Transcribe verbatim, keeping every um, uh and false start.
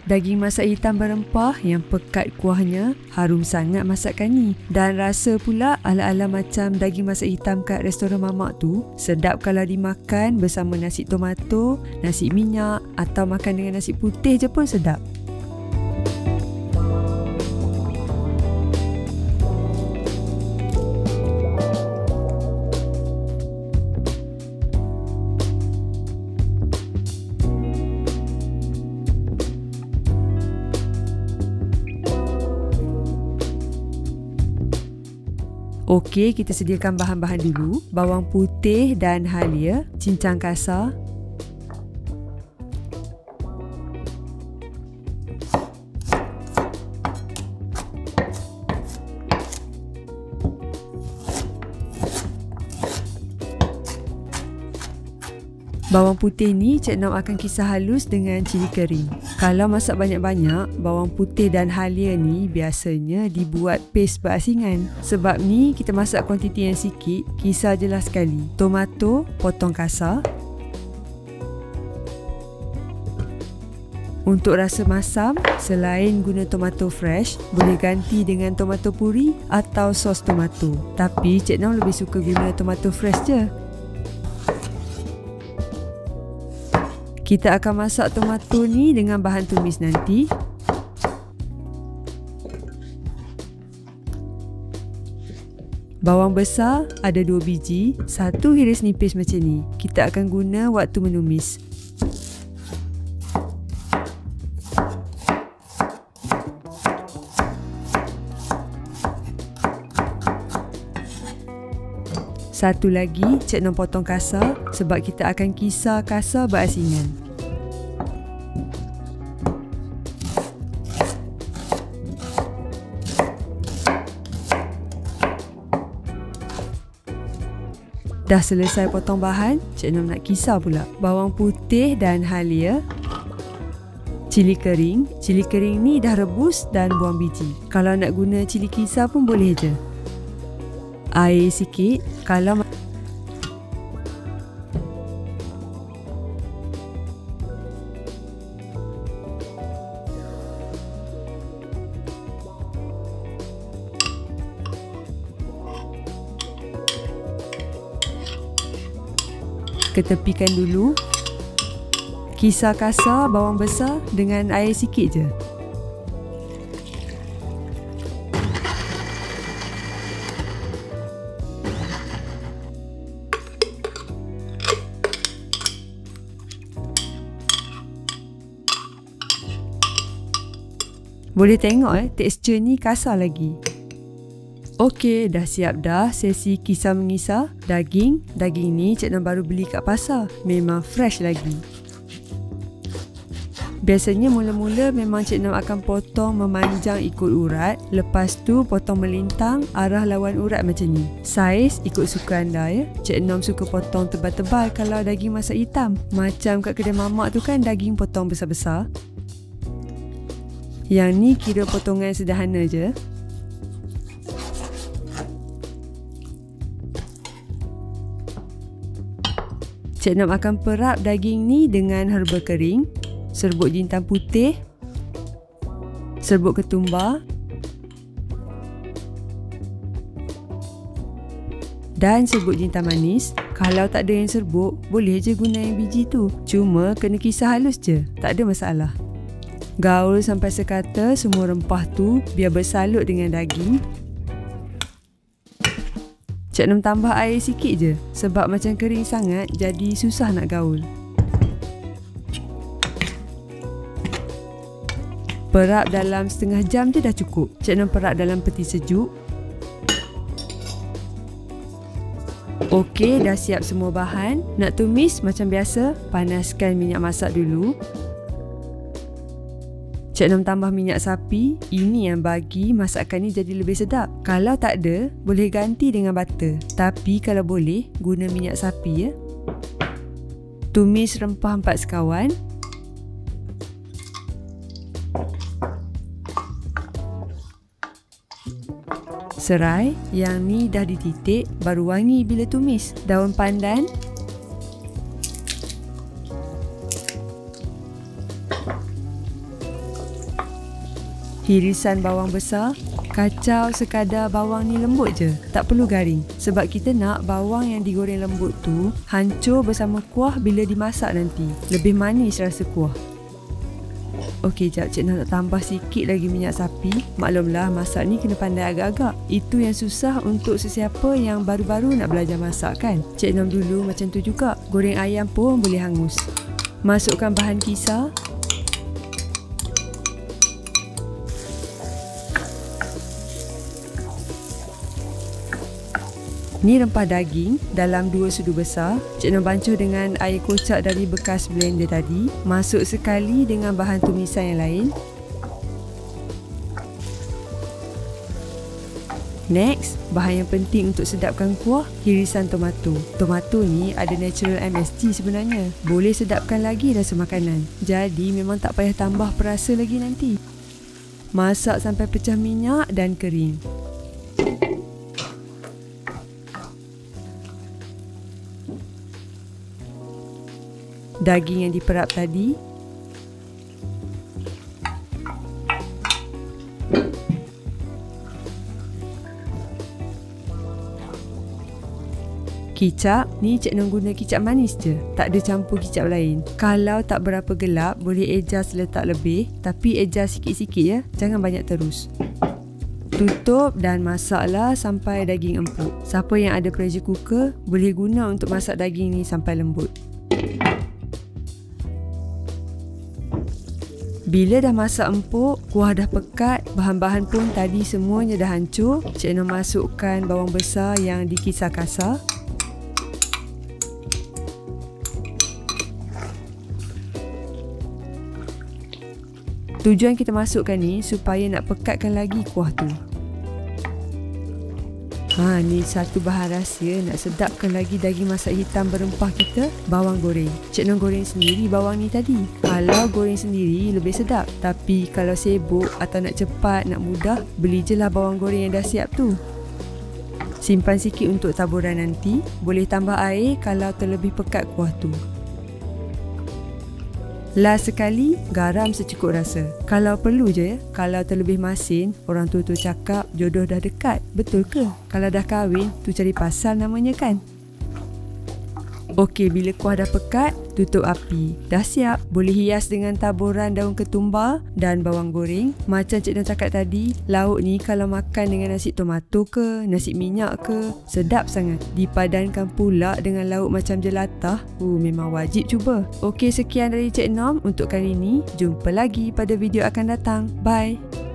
Daging masak hitam berempah yang pekat kuahnya, harum sangat masakan ni. Dan rasa pula ala-ala macam daging masak hitam kat restoran mamak tu. Sedap kalau dimakan bersama nasi tomato, nasi minyak atau makan dengan nasi putih je pun sedap. Okey, kita sediakan bahan-bahan dulu. Bawang putih dan halia, cincang kasar. Bawang putih ni Cik Nom akan kisar halus dengan cili kering. Kalau masak banyak-banyak, bawang putih dan halia ni biasanya dibuat paste berasingan. Sebab ni kita masak kuantiti yang sikit, kisar je lah sekali. Tomato potong kasar. Untuk rasa masam, selain guna tomato fresh, boleh ganti dengan tomato puri atau sos tomato. Tapi Cik Nom lebih suka guna tomato fresh je. Kita akan masak tomato ni dengan bahan tumis nanti. Bawang besar ada dua biji, satu hiris nipis macam ni. Kita akan guna waktu menumis. Satu lagi, Cik Nom potong kasar sebab kita akan kisar kasar berasingan. Dah selesai potong bahan, Cik Nom nak kisar pula. Bawang putih dan halia. Cili kering. Cili kering ni dah rebus dan buang biji. Kalau nak guna cili kisar pun boleh je. Air sikit. Kalau ketepikan dulu. Kisar kasar bawang besar dengan air sikit je. Boleh tengok eh, tekstur ni kasar lagi. Okey, dah siap dah sesi kisar mengisar. Daging, daging ni Cik Nom baru beli kat pasar. Memang fresh lagi. Biasanya mula-mula memang Cik Nom akan potong memanjang ikut urat. Lepas tu potong melintang arah lawan urat macam ni. Saiz ikut suka anda ya. Cik Nom suka potong tebal-tebal kalau daging masak hitam. Macam kat kedai mamak tu kan daging potong besar-besar. Yang ni kira potongan sederhana je. Cik Nom akan perap daging ni dengan herba kering, serbuk jintan putih, serbuk ketumbar dan serbuk jintan manis. Kalau tak ada yang serbuk, boleh je guna yang biji tu. Cuma kena kisar halus je, tak ada masalah. Gaul sampai sekata semua rempah tu biar bersalut dengan daging. Cik Nom tambah air sikit je sebab macam kering sangat jadi susah nak gaul. Perap dalam setengah jam je dah cukup. Cik Nom perap dalam peti sejuk. Okey, dah siap semua bahan. Nak tumis macam biasa, panaskan minyak masak dulu. Cik Nom tambah minyak sapi. Ini yang bagi masakan ni jadi lebih sedap. Kalau tak ada, boleh ganti dengan butter. Tapi kalau boleh, guna minyak sapi ya. Tumis rempah empat sekawan. Serai, yang ni dah dititik, baru wangi bila tumis. Daun pandan. hirisan bawang besar. Kacau sekadar bawang ni lembut je, tak perlu garing. Sebab kita nak bawang yang digoreng lembut tu hancur bersama kuah bila dimasak nanti. Lebih manis rasa kuah. Okey, jap Cik Nom nak tambah sikit lagi minyak sapi. Maklumlah masak ni kena pandai agak-agak. Itu yang susah untuk sesiapa yang baru-baru nak belajar masak kan. Cik Nom dulu macam tu juga. Goreng ayam pun boleh hangus. Masukkan bahan kisar. Ni rempah daging dalam dua sudu besar. Cik Nom bancuh dengan air kocak dari bekas blender tadi. Masuk sekali dengan bahan tumisan yang lain. Next, bahan yang penting untuk sedapkan kuah, hirisan tomato. Tomato ni ada natural M S G sebenarnya. Boleh sedapkan lagi rasa makanan. Jadi memang tak payah tambah perasa lagi nanti. Masak sampai pecah minyak dan kering. Daging yang diperap tadi. Kicap, ni Cik Nom guna kicap manis je. Tak ada campur kicap lain. Kalau tak berapa gelap, boleh adjust letak lebih. Tapi adjust sikit-sikit ya. Jangan banyak terus. Tutup dan masaklah sampai daging empuk. Siapa yang ada pressure cooker, boleh guna untuk masak daging ni sampai lembut. Bila dah masak empuk, kuah dah pekat, bahan-bahan pun tadi semuanya dah hancur, Cik Nom masukkan bawang besar yang dikisar kasar. Tujuan kita masukkan ni supaya nak pekatkan lagi kuah tu. Ha, ni satu bahan rahsia nak sedapkan lagi daging masak hitam berempah kita, bawang goreng. Cik Nom goreng sendiri bawang ni tadi. Kalau goreng sendiri lebih sedap. Tapi kalau sibuk atau nak cepat, nak mudah, beli je lah bawang goreng yang dah siap tu. Simpan sikit untuk taburan nanti. Boleh tambah air kalau terlebih pekat kuah tu. Last sekali, garam secukup rasa. Kalau perlu je ya. Kalau terlebih masin, orang tua tu cakap jodoh dah dekat. Betul ke? Kalau dah kahwin, tu cari pasal namanya kan? Okey, bila kuah dah pekat, tutup api. Dah siap. Boleh hias dengan taburan daun ketumbar dan bawang goreng. Macam Cik Nom cakap tadi, lauk ni kalau makan dengan nasi tomato ke, nasi minyak ke, sedap sangat. Dipadankan pula dengan lauk macam jelatah, uh, memang wajib cuba. Okey, sekian dari Cik Nom untuk kali ni. Jumpa lagi pada video akan datang. Bye!